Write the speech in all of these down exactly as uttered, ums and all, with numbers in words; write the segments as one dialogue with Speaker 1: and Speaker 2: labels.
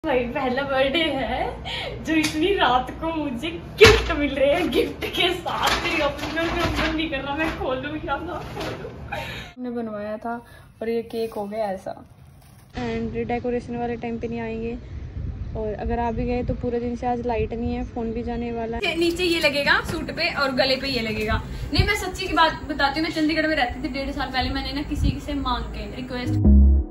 Speaker 1: भाई पहला बर्थडे है जो इतनी रात को मुझे गिफ्ट मिल रहे हैं, गिफ्ट के साथ मेरी अपने ओपन नहीं कर रहा, मैं खोलूं या ना खोलूं। हमने बनवाया था और ये केक हो गया ऐसा। एंड डेकोरेशन वाले टाइम पे नहीं आएंगे, और अगर आ भी गए तो पूरे दिन से आज लाइट नहीं है, फोन भी जाने वाला है। नीचे ये लगेगा सूट पे और गले पे ये लगेगा। नहीं मैं सच्ची की बात बताती हूँ, मैं चंडीगढ़ में रहती थी डेढ़ साल पहले, मैंने ना किसी से मांग के रिक्वेस्ट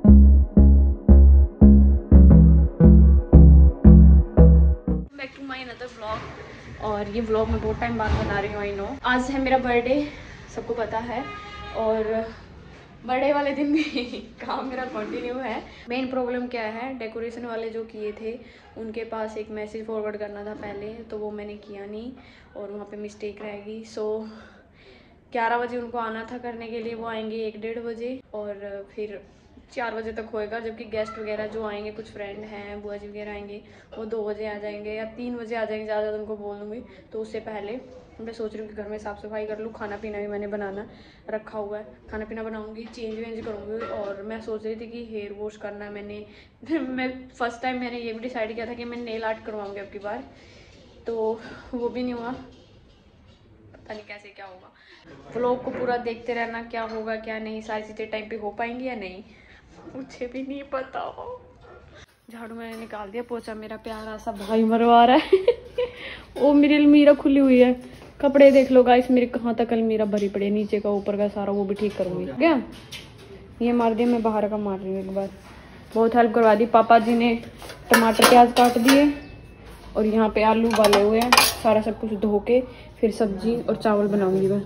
Speaker 1: व्लॉग, और ये व्लॉग मैं बहुत टाइम बाद बना रही हूँ। आई नो आज है मेरा बर्थडे, सबको पता है, और बर्थडे वाले दिन भी काम मेरा कंटिन्यू है। मेन प्रॉब्लम क्या है, डेकोरेशन वाले जो किए थे उनके पास एक मैसेज फॉरवर्ड करना था पहले, तो वो मैंने किया नहीं और वहाँ पे मिस्टेक रहेगी। सो ग्यारह बजे उनको आना था करने के लिए, वो आएंगे एक डेढ़ बजे और फिर चार बजे तक होएगा, जबकि गेस्ट वगैरह जो आएंगे, कुछ फ्रेंड हैं, बुआ जी वगैरह आएंगे, वो दो बजे आ जाएंगे या तीन बजे आ जाएंगे, ज़्यादा उनको बोल दूँगी। तो उससे पहले मैं सोच रही हूँ कि घर में साफ़ सफाई कर लूँ, खाना पीना भी मैंने बनाना रखा हुआ है, खाना पीना बनाऊँगी, चेंज वेंज करूँगी। और मैं सोच रही थी कि हेयर वॉश करना है मैंने मैं फर्स्ट टाइम मैंने ये भी डिसाइड किया था कि मैं नेल आर्ट करवाऊँगी अब की बार, तो वो भी नहीं हुआ, पता नहीं कैसे क्या होगा। व्लॉग को पूरा देखते रहना, क्या होगा क्या नहीं, सारी चीज़ें टाइम पे हो पाएंगी या नहीं मुझे भी नहीं पता। झाड़ू मैंने निकाल दिया, पोछा मेरा प्यारा सा भाई मरवा रहा है वो मेरी अलमीरा खुली हुई है, कपड़े देख लो गाइस मेरे कहाँ तक अलमीरा भरी पड़ी है, नीचे का ऊपर का सारा वो भी ठीक करूंगी। क्या ये मार दिया, मैं बाहर का मार रही हूँ एक बार, बहुत हेल्प करवा दी। पापा जी ने टमाटर प्याज काट दिए और यहाँ पे आलू उबाले हुए हैं, सारा सब कुछ धो के फिर सब्जी और चावल बनाऊंगी मैं।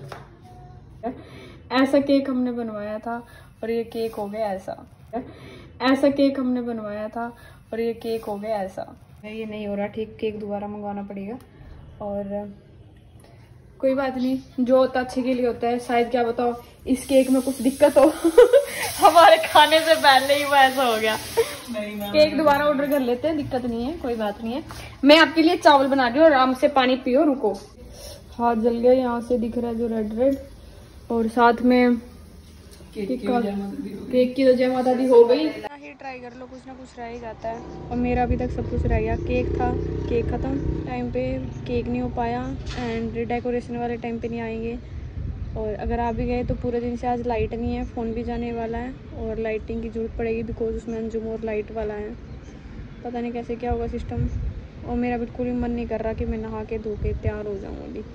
Speaker 1: ऐसा केक हमने बनवाया था और ये केक हो गया ऐसा। ऐसा केक हमने बनवाया था और ये केक हो गया ऐसा। ये नहीं हो रहा ठीक, केक दोबारा मंगवाना पड़ेगा, और कोई बात नहीं, जो होता अच्छे के लिए होता है। शायद क्या बताओ इस केक में कुछ दिक्कत हो हमारे खाने से पहले ही वो ऐसा हो गया। केक दोबारा ऑर्डर कर लेते हैं, दिक्कत नहीं है, कोई बात नहीं है। मैं आपके लिए चावल बना रही हूँ, आराम से पानी पियो, रुको। हाथ जल गया, यहाँ से दिख रहा है जो रेड रेड, और साथ में केक की तो जय माता दी हो गई। ही ट्राई कर लो, कुछ ना कुछ रह ही जाता है, और मेरा अभी तक सब कुछ रह गया। केक था, केक ख़त्म टाइम पे, केक नहीं हो पाया, एंड डेकोरेशन वाले टाइम पे नहीं आएंगे, और अगर आ भी गए तो पूरे दिन से आज लाइट नहीं है, फ़ोन भी जाने वाला है, और लाइटिंग की ज़रूरत पड़ेगी बिकॉज उसमें अंजुम और लाइट वाला है। पता नहीं कैसे क्या होगा सिस्टम, और मेरा बिल्कुल भी मन नहीं कर रहा कि मैं नहा के धो के तैयार हो जाऊँ अभी।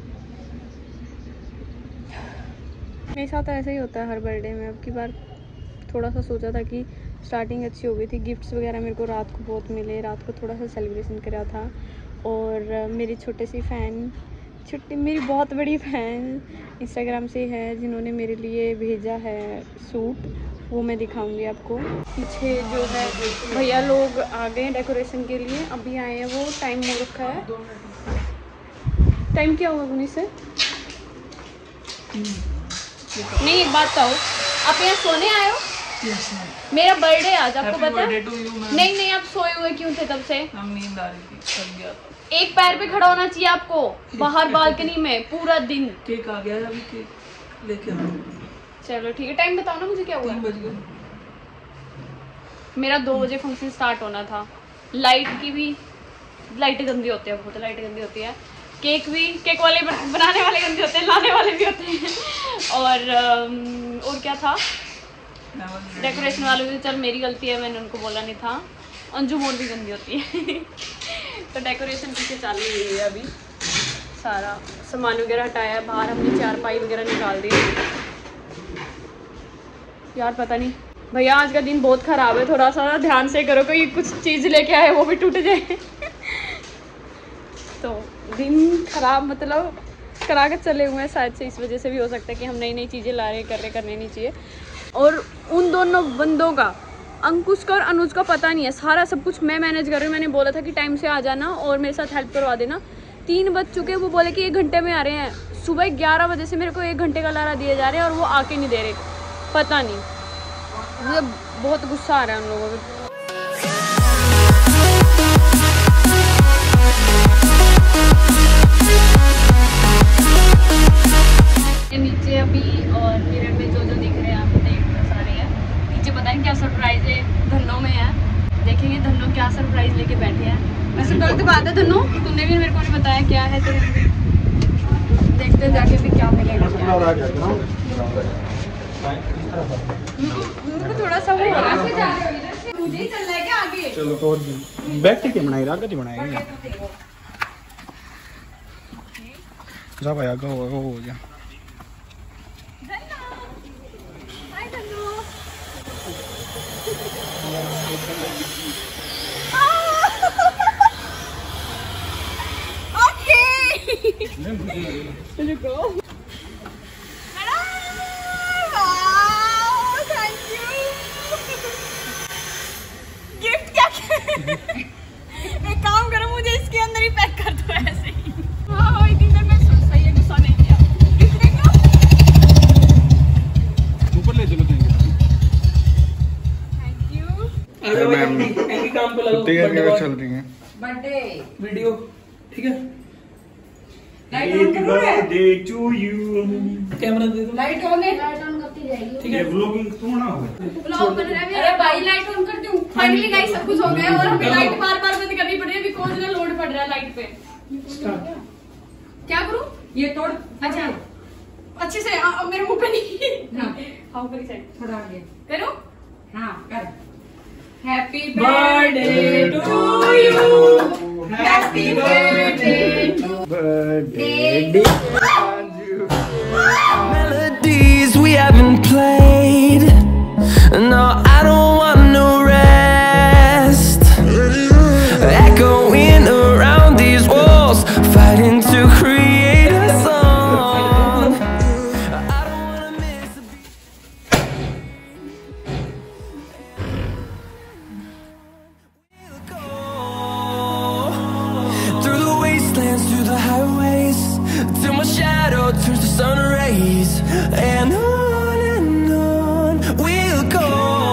Speaker 1: मेरे साथ ऐसा ही होता है हर बर्थडे में। अब की बार थोड़ा सा सोचा था कि स्टार्टिंग अच्छी हो गई थी, गिफ्ट्स वगैरह मेरे को रात को बहुत मिले, रात को थोड़ा सा सेलिब्रेशन करा था, और मेरी छोटे सी फ़ैन, छोटी मेरी बहुत बड़ी फ़ैन इंस्टाग्राम से है जिन्होंने मेरे लिए भेजा है सूट, वो मैं दिखाऊंगी आपको। पीछे जो है भैया लोग आ गए हैं डेकोरेशन के लिए, अभी आए हैं वो, टाइम हो रखा है। टाइम क्या हुआ उन्नीस से? नहीं एक बात कहो, आप यहाँ सोने आए हो? yes, मेरा बर्थडे आज, आपको पता है? नहीं नहीं आप सोए हुए क्यों थे तब से? हम नींद आ रही थी, थक गया था। एक पैर पे खड़ा होना चाहिए आपको, बाहर बालकनी में पूरा दिन। केक आ गया है, अभी केक लेके आओ। चलो ठीक है, टाइम बताओ ना मुझे क्या हुआ? तीन बज गए। मेरा दो बजे फंक्शन स्टार्ट होना था। लाइट की भी, लाइटें गंदी होती है, बहुत लाइट गंदी होती है। केक भी, केक वाले बनाने वाले गंदे होते हैं, लाने वाले भी होते हैं, और और क्या था, डेकोरेशन वाले भी। चल मेरी गलती है, मैंने उनको बोला नहीं था। अंजुम और भी गंदी होती है तो डेकोरेशन पीछे चालू हुई है, अभी सारा सामान वगैरह हटाया है, बाहर हमने चारपाई वगैरह निकाल दी। यार पता नहीं भैया आज का दिन बहुत ख़राब है, थोड़ा सा ध्यान से करो, कोई कुछ चीज़ लेके आए वो भी टूट जाए तो दिन खराब मतलब करा कर चले हुए हैं, शायद से इस वजह से भी हो सकता है कि हम नई नई चीज़ें ला रहे कर रहे करने नहीं चाहिए। और उन दोनों बंदों का, अंकुश का और अनुज का पता नहीं है, सारा सब कुछ मैं मैनेज कर रही हूँ। मैंने बोला था कि टाइम से आ जाना और मेरे साथ हेल्प करवा देना, तीन बज चुके, वो बोले कि एक घंटे में आ रहे हैं। सुबह ग्यारह बजे से मेरे को एक घंटे का लारा दिए जा रहे हैं और वो आके नहीं दे रहे, पता नहीं, मुझे बहुत गुस्सा आ रहा है उन लोगों को। नीचे अभी और मिरर में जो जो दिख रहे हैं आप देख सारे हैं, नीचे पता नहीं क्या सरप्राइज है धन्नो में है, देखेंगे धन्नो क्या सरप्राइज लेके बैठे। बैठी है। वैसे गलत बात है दोनों, तुमने भी मेरे को नहीं बताया क्या है, तो देखते जाके भी क्या मिलेगा। मेरे को थोड़ा सा वो मुझे ही चलना है क्या आगे?
Speaker 2: चलो और बैठ के बनाई रात का बनाएंगे जा भाई आगे हो हो गया।
Speaker 1: एक काम करो, मुझे इसके अंदर ही पैक कर दो ऐसे ही। हाँ इतनी देर में सही है, गुस्सा नहीं किया।
Speaker 2: ऊपर ले चलो देंगे।
Speaker 1: Thank you.
Speaker 2: अरे मैम इनकी काम पे लगो, बर्थडे चल रही है,
Speaker 3: बर्थडे
Speaker 2: वीडियो ठीक है।
Speaker 3: लाइट ऑन करो रे,
Speaker 4: बर्थडे टू यू।
Speaker 2: कैमरा दे दो,
Speaker 3: लाइट ऑन है,
Speaker 1: लाइट ऑन करती जाएगी।
Speaker 2: ठीक है।
Speaker 4: ये व्लॉगिंग तो ना हो।
Speaker 1: ब्लॉग बन रहा है। अरे भाई लाइट ऑन कर दूं। फाइनली गाइस सब कुछ हो गया और हमें लाइट बार-बार बंद करनी पड़ रही है बिकॉज़ ना लोड पड़ रहा है लाइट पे। क्या करूं?
Speaker 3: ये तोड़।
Speaker 1: अच्छा अच्छे से आ, आ, मेरे मुंह पे नहीं।
Speaker 3: हाँ।
Speaker 1: हाउ करी साइड
Speaker 3: थोड़ा आगे।
Speaker 1: करो।
Speaker 3: हाँ कर। Happy
Speaker 2: birthday
Speaker 3: to you, happy birthday to
Speaker 2: birthday
Speaker 5: Melodies we haven't played. No, I don't want no rest. Echoing around these walls, fighting to create a song. I don't wanna miss a beat. We'll go through the wastelands, through the highways, till my shadow turns to sun rays, and on and on we'll go.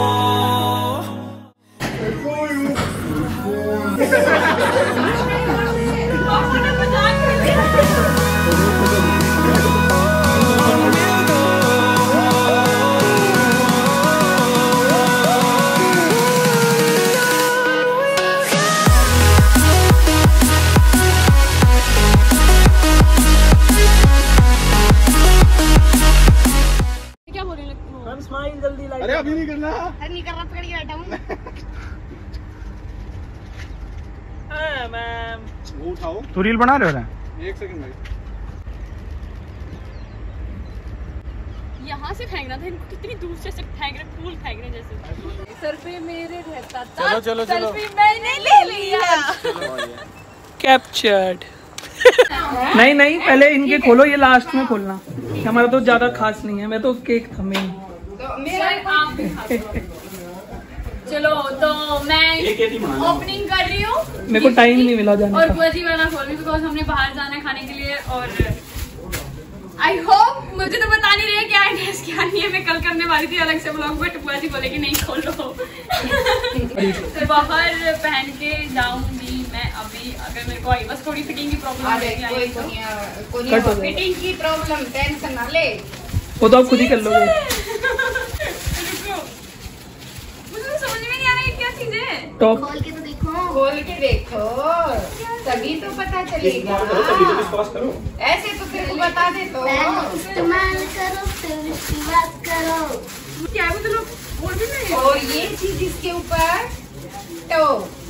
Speaker 1: क्या बोलने लगती हो?
Speaker 2: Smile जल्दी light. अरे अभी नहीं करना।
Speaker 1: अरे नहीं कर रहा, पकड़ के बैठा हूं।
Speaker 2: हां मैम वो उठाओ। तू रील बना रहे हो ना? एक सेकंड भाई।
Speaker 1: यहाँ से फेंकना था इनको, कितनी दूर से फेंक रहे, फूल फेंक रहे जैसे।
Speaker 3: सर पे मेरे रहता था।
Speaker 2: चलो चलो चलो।
Speaker 3: सेल्फी मैंने ले लिया।
Speaker 2: कैप्चर्ड। नहीं नहीं पहले इनके खोलो, ये लास्ट में खोलना। हमारा तो ज्यादा खास नहीं है, मैं तो केक था मेन।
Speaker 3: तो मेरा
Speaker 1: आप भी खा लो। चलो तो मैं ओपनिंग कर रही हूँ।
Speaker 2: मेरे को टाइम नहीं मिला जाने
Speaker 1: और
Speaker 2: का।
Speaker 1: बुआ जी वाला खोल रही बिकॉज हमने बाहर जाना है खाने के लिए। और आई होप, मुझे तो बता नहीं रही क्या एड्रेस क्या नहीं है। मैं कल करने वाली थी अलग से ब्लॉग, बट बुआ जी बोले कि नहीं खोलो। तो बाहर पहन के जाऊंगी मैं अभी, अगर मेरे को आई बस थोड़ी फिटिंग की प्रॉब्लम
Speaker 3: अरे कोई
Speaker 1: तो।
Speaker 3: कोनिया कोनिया
Speaker 2: कट हो गया।
Speaker 3: फिटिंग की प्रॉब्लम, टेंशन ना ले।
Speaker 2: वो तो आप खुद ही कर लोगे।
Speaker 1: रुको, मुझे तो समझ में नहीं आ रहा है क्या चीज है।
Speaker 2: टॉप
Speaker 1: खोल के तो देखो।
Speaker 3: खोल के देखो तभी तो पता चलेगा।
Speaker 4: विश्वास करो।
Speaker 3: ऐसे तो तेरे को बता दे तो।
Speaker 1: इस्तेमाल करो फिर विश्वास करो। क्या है वो तो लोग बोल भी नहीं।
Speaker 3: और ये चीज इसके ऊपर तो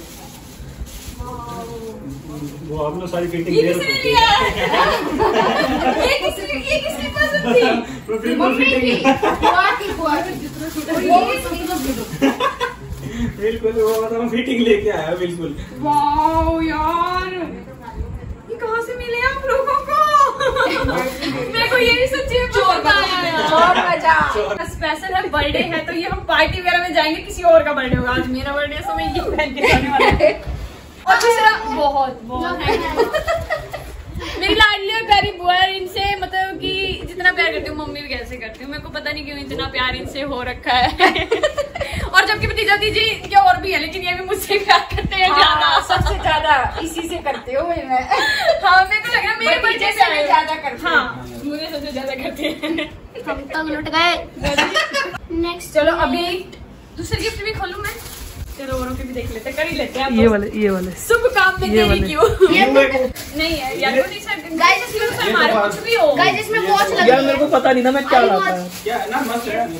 Speaker 4: वो आपने सारी फिटिंग
Speaker 1: ये
Speaker 4: दे
Speaker 1: किसने
Speaker 4: रखी
Speaker 1: लिया? ये किसने ये किसने पसंद थी?
Speaker 4: है। बिल्कुल
Speaker 3: मम्मी की
Speaker 4: फिटिंग
Speaker 3: बुआ की बुआ की। और ये इसकी
Speaker 4: बिल्कुल वो मतलब फिटिंग लेके आया बिल्कुल।
Speaker 1: वाओ यार, ये कहाँ से मिले आप लोगों को? मेरे को ये भी सच्ची में पसंद आया यार।
Speaker 3: और मजा।
Speaker 1: स्पेशल है, बर्थडे है तो ये हम पार्टी वगैरह में जाएंगे, किसी और का बर्थडे होगा। आज मेरा बर्थडे है तो मैं ये पहन के जाने वाला हूं। और दूसरा बहुत बहुत मेरी लाडली और प्यारी बुआ है, इनसे मतलब कि जितना प्यार करती हूँ मम्मी भी कैसे करती हूँ। मेरे को पता नहीं क्यों इतना प्यार इनसे हो रखा है। और जबकि भतीजा दीदी क्या और भी है, लेकिन ये भी मुझसे प्यार करते हैं ज्यादा।
Speaker 3: हाँ, सबसे ज्यादा इसी से करते हो मैं।
Speaker 1: हाँ मेरे को लग रहा है मेरे
Speaker 3: भतीजे
Speaker 1: बर्थडे
Speaker 3: से भी ज्यादा करते
Speaker 1: हाँ मुझे सबसे ज्यादा करते हैं।
Speaker 6: हम तक लुट गए।
Speaker 1: नेक्स्ट चलो अभी दूसरी गिफ्ट भी खोलूं मैं। चलो औरों के भी देख लेते, कर ही लेते हैं।
Speaker 2: ये वाले ये वाले
Speaker 1: शुभ काम में
Speaker 2: ये
Speaker 1: देरी
Speaker 2: वाले।
Speaker 1: क्यों?
Speaker 4: ये
Speaker 1: नहीं है यार, नहीं सर गाइस, इसमें हमारे कुछ भी हो
Speaker 3: गाइस इसमें वॉच लगी
Speaker 2: यार
Speaker 3: है।
Speaker 2: मेरे को पता नहीं ना मैं क्या लाता है।
Speaker 4: क्या ना मस्त है।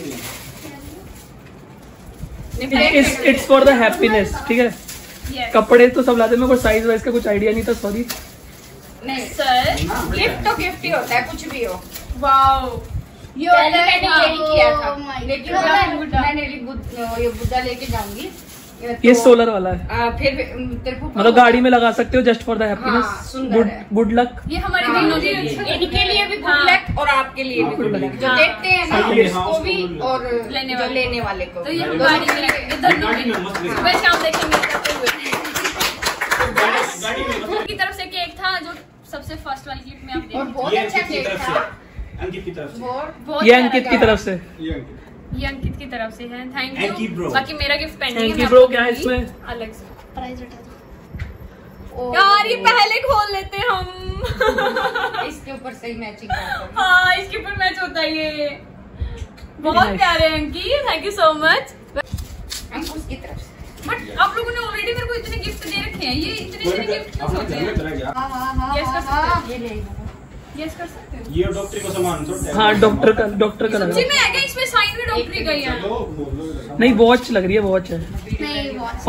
Speaker 2: It's it's for the happiness, ठीक है।
Speaker 1: Yes.
Speaker 2: कपड़े तो सब लाते, मेरे को साइज वाइज का कुछ आइडिया नहीं था, सॉरी।
Speaker 3: नहीं
Speaker 1: सर
Speaker 3: गिफ्ट तो गिफ्ट ही होता है, कुछ भी हो।
Speaker 1: वाओ,
Speaker 3: ये पहले मैंने यही किया था,
Speaker 1: Oh my
Speaker 3: लेकिन
Speaker 1: God.
Speaker 3: मैं मैंने ये बुद्ध- ये बुद्धा लेके जाऊंगी।
Speaker 2: ये
Speaker 3: तो,
Speaker 2: सोलर वाला है,
Speaker 3: आ, फिर तेरे को
Speaker 2: मतलब गाड़ी में लगा सकते हो, जस्ट फॉर द
Speaker 3: हाँ,
Speaker 2: हैप्पीनेस।
Speaker 3: सुंदर
Speaker 2: गुड
Speaker 3: है।
Speaker 2: Good luck.
Speaker 1: ये हमारे
Speaker 3: हाँ,
Speaker 1: तीनों के
Speaker 3: ये-
Speaker 1: लिए,
Speaker 3: इनके लिए भी
Speaker 1: हाँ।
Speaker 3: गुड लक और आपके लिए भी गुड लक। जो
Speaker 1: हाँ।
Speaker 3: देखते हैं ना
Speaker 4: हाँ, ये
Speaker 3: उसको
Speaker 4: हाँ,
Speaker 3: भी
Speaker 4: उसको
Speaker 3: और
Speaker 1: लेने
Speaker 3: जो
Speaker 1: वाले।
Speaker 3: लेने वाले को।
Speaker 1: तो ये
Speaker 4: गाड़ी
Speaker 1: गाड़ी
Speaker 3: में-
Speaker 1: में लगे, दोनों
Speaker 4: गाड़ी में
Speaker 1: में
Speaker 4: मस्त लगे।
Speaker 1: सुबह शाम देखेंगे करते हुए।
Speaker 4: गाड़ी में मस्त
Speaker 1: की तरफ से केक था जो सबसे फर्स्ट वाली क्लिप में आप
Speaker 3: और
Speaker 1: देख
Speaker 3: बहुत
Speaker 4: ये
Speaker 3: अच्छा
Speaker 4: अंकित की
Speaker 3: केक
Speaker 4: तरफ
Speaker 3: था।
Speaker 4: से, अंकित की तरफ से।
Speaker 3: बहुत
Speaker 1: बहुत
Speaker 2: ये
Speaker 1: प्यारा
Speaker 2: अंकित
Speaker 1: था।
Speaker 2: की तरफ से।
Speaker 4: ये अंकित।
Speaker 1: ये अंकित की तरफ से है, thank
Speaker 4: Thank you,
Speaker 1: you.
Speaker 4: bro.
Speaker 1: बाकी मेरा गिफ्ट पेंडिंग
Speaker 2: Thank
Speaker 1: है,
Speaker 2: you,
Speaker 1: मैं
Speaker 2: bro.
Speaker 1: आपको
Speaker 2: क्या है
Speaker 1: दूंगी
Speaker 2: इसमें?
Speaker 1: अलग से। प्राइस उठा
Speaker 3: और-
Speaker 1: यार ये पहले खोल लेते हम।
Speaker 3: इसके ऊपर सही मैचिंग करता है।
Speaker 1: हाँ, इसके ऊपर मैच होता है ये। बहुत
Speaker 2: nice.
Speaker 1: प्यारे हैं Ankit, thank you so much.
Speaker 3: हम उसकी तरफ से।
Speaker 1: बट आप लोगों ने ऑलरेडी मेरे को इतने गिफ्ट दे रखे हैं, ये इतने सारे गिफ्ट क्यों
Speaker 4: अपने
Speaker 1: सोचे
Speaker 4: घर में
Speaker 1: हैं?
Speaker 4: चला गया।
Speaker 3: हाँ हाँ हाँ
Speaker 1: Yes, कर सकते
Speaker 3: हाँ,
Speaker 1: हो।
Speaker 3: ये ले लो।
Speaker 1: यस कर सकते हो।
Speaker 4: ये डॉक्टरी को सामान छोड़
Speaker 2: हाँ, डॉक्टर का डॉक्टर का लग
Speaker 1: सच्ची
Speaker 2: रहा
Speaker 1: में है क्या? इसमें साइन भी डॉक्टरी का ही है।
Speaker 2: है। नहीं, वॉच लग रही है, वॉच है।
Speaker 1: नहीं वॉच।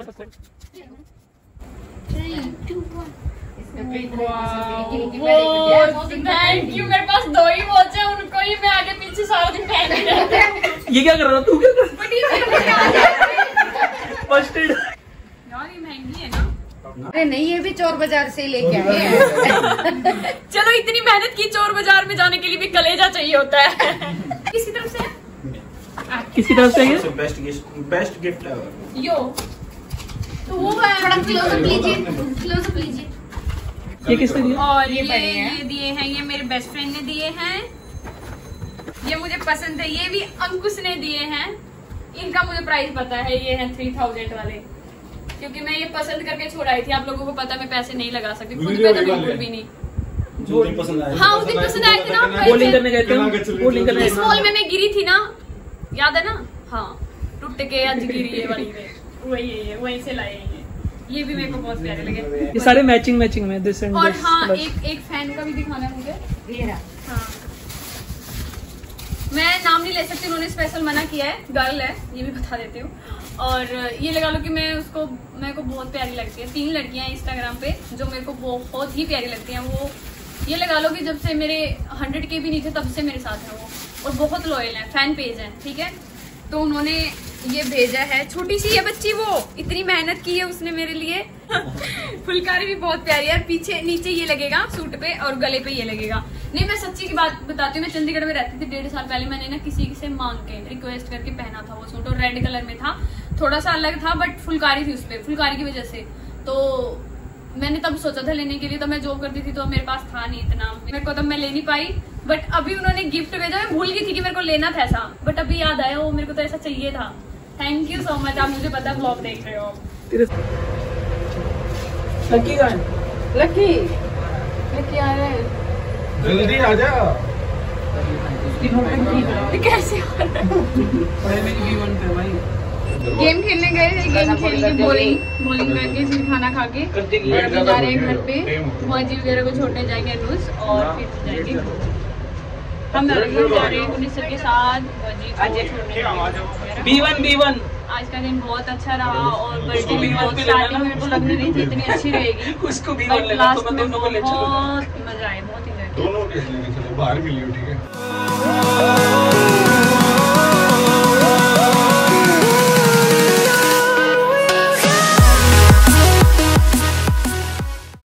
Speaker 3: इसमें प्रिंट लगी है, इनकी पहले
Speaker 1: थैंक यू, मेरे पास दो ही वॉच है, उनको ही मैं आगे पीछे सारा दिन पहनती रहती हूँ।
Speaker 2: ये क्या कर रहा था तू? क्या कर
Speaker 1: बट ये मेरे को याद है।
Speaker 2: First aid.
Speaker 1: यार ये महंगी है ना।
Speaker 3: अरे नहीं, ये भी चोर बाजार से ही लेके आए हैं।
Speaker 1: चलो इतनी मेहनत की, चोर बाजार में जाने के लिए भी कलेजा चाहिए होता है। किसी तरफ से है?
Speaker 2: किसकी तरफ से ये?
Speaker 4: बेस्ट गिफ्ट बेस्ट गिफ्ट है।
Speaker 1: यो तो वो है
Speaker 3: थोड़ा क्लोजअप लीजिए, क्लोजअप लीजिए।
Speaker 2: ये किसने दिया?
Speaker 1: और ये
Speaker 3: ये बड़े हैं।
Speaker 1: ये दिए हैं, ये मेरे बेस्ट फ्रेंड ने दिए हैं। ये मुझे पसंद है, ये भी अंकुश ने दिए हैं। इनका मुझे प्राइस पता है, ये है थ्री थाउजेंड वाले, क्योंकि मैं ये पसंद करके छोड़ाई थी। आप लोगों को पता, मैं पैसे नहीं लगा सकती, खुद
Speaker 4: वीडियो
Speaker 1: पे तो
Speaker 4: वाले।
Speaker 1: बिल्कुल भी नहीं।
Speaker 4: जो भी पसंद आया।
Speaker 1: हाँ, उस दिन पसंद आए थे ना, आप
Speaker 2: बॉलिंग करने गए थे हम, बॉलिंग करने गए
Speaker 1: इस
Speaker 2: थे।
Speaker 1: मॉल में मैं गिरी थी ना, याद है ना? हाँ, टूट के आज गिरी है वाली में, वही है, वहीं से लाए हैं ये। ये भी मेरे को बहुत प्यारे लगे।
Speaker 2: ये सारे मैचिंग मैचिंग में, दिस एंड
Speaker 1: और
Speaker 2: दिस।
Speaker 1: हाँ, एक एक फैन का भी दिखाना है मुझे।
Speaker 3: ये रहा।
Speaker 1: हाँ, मैं नाम नहीं ले सकती, उन्होंने स्पेशल मना किया है, गर्ल है, ये भी बता देती हूँ। और ये लगा लो कि मैं उसको, मेरे को बहुत प्यारी लगती है। तीन लड़कियां हैं इंस्टाग्राम पे जो मेरे को बहुत ही प्यारी लगती हैं। वो ये लगा लो कि जब से मेरे हंड्रेड के भी नहीं थे तब से मेरे साथ है वो, और बहुत लॉयल है, फैन पेज है, ठीक है। तो उन्होंने ये भेजा है, छोटी सी है बच्ची, वो इतनी मेहनत की है उसने मेरे लिए। फुलकारी भी बहुत प्यारी है, पीछे नीचे ये लगेगा सूट पे और गले पे ये लगेगा। नहीं, मैं सच्ची की बात बताती हूँ, मैं चंडीगढ़ में रहती थी डेढ़ साल पहले, मैंने ना किसी से मांग के रिक्वेस्ट करके पहना था वो सूट, और रेड कलर में था, थोड़ा सा अलग था, बट फुलकारी थी उस पर, फुलकारी की वजह से। तो मैंने तब सोचा था लेने के लिए, तो मैं जॉब करती थी तो मेरे पास था नहीं इतना, मेरे को तब मैं ले नहीं पाई। बट अभी उन्होंने गिफ्ट भेजा, मैं भूल गई थी कि मेरे को लेना था ऐसा, बट अभी याद आया, वो मेरे को तो ऐसा चाहिए था। थैंक यू सो मच, आप मुझे पता ब्लॉग देख रहे हो आप।
Speaker 2: तेरे लकी का है।
Speaker 3: लकी
Speaker 1: लकी आ रहे हैं,
Speaker 4: जल्दी आ जा।
Speaker 1: कैसे गेम खेलने गए थे, गेम खेल के बॉलिंग बॉलिंग करके फिर खाना खा के और अभी जा रहे हैं घर पे, बुआजी वगैरह को छोड़ने जाएंगे अनुज, और फिर जाएंगे हम जा रहे हैं पुलिस के साथ बुआजी को छोड़ने।
Speaker 2: B one B one.
Speaker 1: आज का दिन बहुत अच्छा रहा, और बर्थडे भी बहुत, स्टार्टिंग में मेरे को लगने नहीं थी इतनी अच्छी रहेगी,
Speaker 2: उसको भी
Speaker 1: बट लास्ट में बहुत मजा आया, बहुत इंजॉय किया।
Speaker 4: दोनों के लिए चलो बाहर मिलियो, ठीक है।